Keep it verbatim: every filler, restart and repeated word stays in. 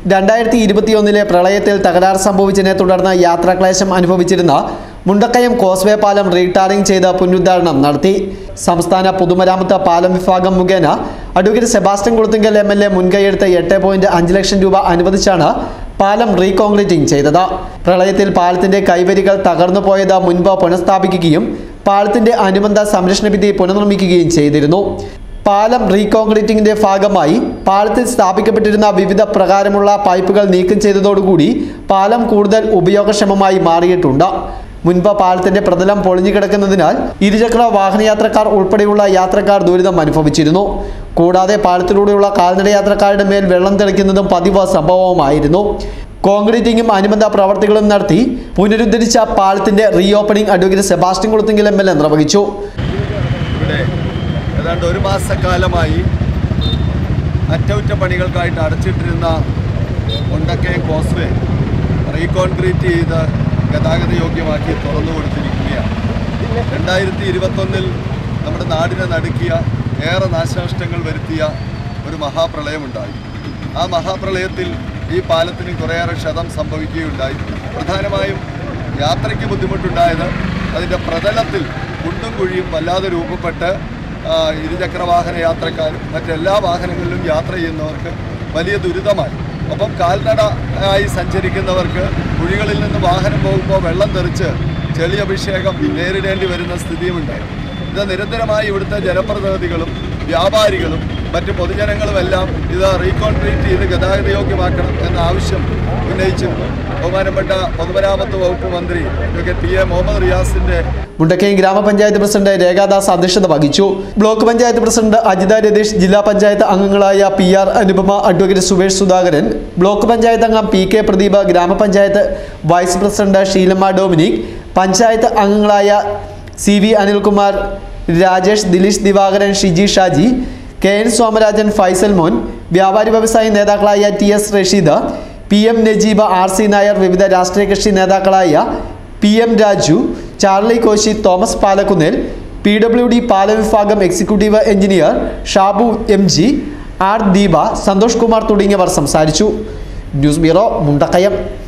രണ്ടായിരത്തി ഇരുപത്തിയൊന്നിലെ പ്രളയത്തിൽ തകരാർ സംഭവിച്ചതിനെ തുടർന്ന് യാത്രാക്ലേശം അനുഭവിച്ചിരുന്ന മുണ്ടക്കയം കോസ്വേ പാലം റീടാറിംഗ് ചെയ്ത് പുനരുദ്ധാരണം നടത്തി. സംസ്ഥാന പൊതുമരാമത്ത് പാലം വിഭാഗം മുഖേന advocate Sebastian Kulathunkal M L A മുൻകൈയെടുത്ത് എട്ട് പോയിന്റ് അഞ്ച് ലക്ഷം രൂപ അനുവദിച്ചാണ് പാലം റീകോൺക്രീറ്റിംഗ് ചെയ്തത്. പ്രളയത്തിൽ പാലത്തിന്റെ കൈവരികൾ തകർന്നു പോയത് മുൻപ് പുനഃസ്ഥാപിക്കുകയും പാലത്തിന്റെ അനുബന്ധ സംരക്ഷണ ഭിത്തി പുനർനിർമ്മിക്കുകയും ചെയ്തിരുന്നു. പാലം റീകോൺക്രീറ്റിംഗിന്റെ ഭാഗമായി പാലത്തിൽ സ്ഥാപിക്കപ്പെട്ടിരുന്ന വിവിധ പ്രകാരമുള്ള പൈപ്പുകൾ നീക്കം ചെയ്തതോടുകൂടി പാലം കൂടുതൽ ഉപയോഗക്ഷമമായി മാറിയിട്ടുണ്ട്. മുൻപ് പാലത്തിന്റെ പ്രതലം പൊളിഞ്ഞു കിടക്കുന്നതിനാൽ ഇരുചക്ര വാഹനയാത്രക്കാർ ഉൾപ്പെടെയുള്ള യാത്രക്കാർ ദുരിതം അനുഭവിച്ചിരുന്നു. കൂടാതെ പാലത്തിലൂടെയുള്ള കാൽനട യാത്രക്കാരുടെ മേൽ വെള്ളം തെളിക്കുന്നതും പതിവ് സംഭവവുമായിരുന്നു. കോൺക്രീറ്റിംഗും അനുബന്ധ പ്രവർത്തികളും നടത്തി പുനരുദ്ധരിച്ച പാലത്തിന്റെ reopening advocate Sebastian Kulathunkal M L A നിർവഹിച്ചു. ഏതാണ്ട് ഒരു മാസക്കാലമായി അറ്റകുറ്റപ്പണികൾക്കായിട്ട് അടച്ചിട്ടിരുന്ന മുണ്ടക്കയം കോസ്വേ റീകോൺക്രീറ്റ് ചെയ്ത് ഗതാഗത യോഗ്യമാക്കി തുറന്നു കൊടുത്തിരിക്കുകയാണ്. രണ്ടായിരത്തി ഇരുപത്തൊന്നിൽ നമ്മുടെ നാടിനെ നടുക്കിയ ഏറെ നാശനഷ്ടങ്ങൾ വരുത്തിയ ഒരു മഹാപ്രളയമുണ്ടായി. ആ മഹാപ്രളയത്തിൽ ഈ പാലത്തിന് കുറേയേറെ ക്ഷതം സംഭവിക്കുകയുണ്ടായി. പ്രധാനമായും യാത്രയ്ക്ക് ബുദ്ധിമുട്ടുണ്ടായത് അതിൻ്റെ പ്രതലത്തിൽ കുണ്ടും കുഴിയും വല്ലാതെ രൂപപ്പെട്ട് ഇരുചക്ര വാഹന യാത്രക്കാരും മറ്റെല്ലാ വാഹനങ്ങളിലും യാത്ര ചെയ്യുന്നവർക്ക് വലിയ ദുരിതമായി. ഒപ്പം കാൽനട ആയി സഞ്ചരിക്കുന്നവർക്ക് കുഴികളിൽ നിന്ന് വാഹനം പോകുമ്പോൾ വെള്ളം തെറിച്ച് ചെളി അഭിഷേകം നേരിടേണ്ടി വരുന്ന സ്ഥിതിയുമുണ്ടായി. ഇത് നിരന്തരമായി ഇവിടുത്തെ ജനപ്രതിനിധികളും വ്യാപാരികളും മറ്റ് പൊതുജനങ്ങളുമെല്ലാം ഇത് റീകോൺക്രീറ്റ് ചെയ്ത് ഗതാഗത യോഗ്യമാക്കണം എന്ന ആവശ്യം ഉന്നയിച്ചിരുന്നു. ബഹുമാനപ്പെട്ട പൊതുമരാമത്ത് വകുപ്പ് മന്ത്രി അഡ്വക്കേറ്റ് പി എ മുഹമ്മദ് റിയാസിന്റെ മുണ്ടക്കയം ഗ്രാമപഞ്ചായത്ത് പ്രസിഡന്റ് രേഖാദാസ് അധ്യക്ഷത വഹിച്ചു. ബ്ലോക്ക് പഞ്ചായത്ത് പ്രസിഡന്റ് അജിത രതീഷ്, ജില്ലാ പഞ്ചായത്ത് അംഗങ്ങളായ P R Anupama, advocate Suvesh Sudhakaran, block panchayat അംഗം പി കെ പ്രദീപ്, ഗ്രാമപഞ്ചായത്ത് vice president Sheelamma Dominic, panchayat അംഗങ്ങളായ C V Anilkumar, Rajesh, Dileesh Divakaran, Shiji Shaji, K N Somarajan, Faisal Mon, വ്യാപാരി വ്യവസായി നേതാക്കളായ T S Rasheed, P M Najeeba, R C Nair, വിവിധ രാഷ്ട്രീയ കക്ഷി നേതാക്കളായ P M Raju, Charlie Koshy, Thomas Palakkunnel, P W D പാലം വിഭാഗം executive engineer Shabu M G, R Deepa, Santhosh Kumar തുടങ്ങിയവർ സംസാരിച്ചു. News bureau, Mundakayam.